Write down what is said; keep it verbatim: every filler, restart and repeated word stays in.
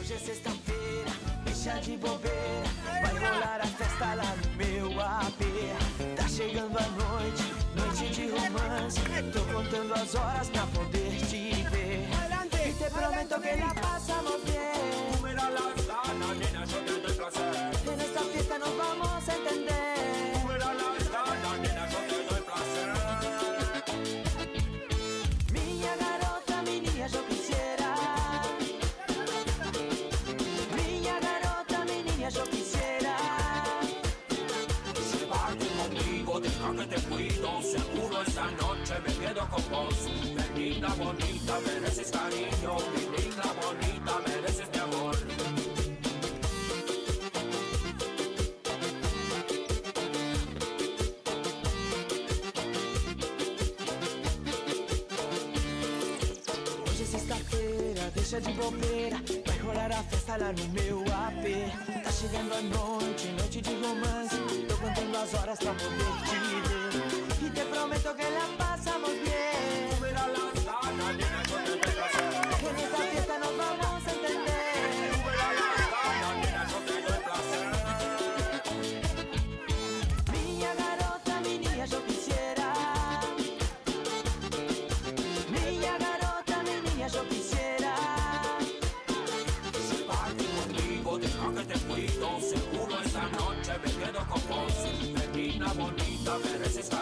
Hoje é sexta-feira, deixa de bobeira. Vai rolar a festa lá no meu A P. Tá chegando a noite, noite de romance. Tô contando as horas pra poder te ver. E te prometo que la pasamos bien. Tú me das las ganas, nena, yo te doy placer. En esta fiesta nos vamos a entender. Tú me das las ganas, nena, yo te doy placer. Minha garota, menina, eu quisiera. Minha garota, menina, eu quisiera. Llevarte conmigo, deja que te cuido. Seguro esta noche me quedo con vos. Mi niña bonita, mereces cariño. Mi niña bonita, mereces mi amor. Hoje é sexta-feira, deixa de bobeira. Vai rolar a festa lá no meu A P. Tá chegando a noite, noite de romance. Tô contando as horas pra poder te ver. E te prometo que la pasamos bien. Tú me das las ganas, nena, yo te doy placer. En esta fiesta nos vamos a entender. Tú me das las ganas, nena, yo te doy placer. Minha garota, menina, eu quisiera. Minha garota, menina, eu quisiera. Llevarte conmigo, deja que te cuido. Seguro esta noche me quedo con vos. Mi niña bonita, mereces cariño.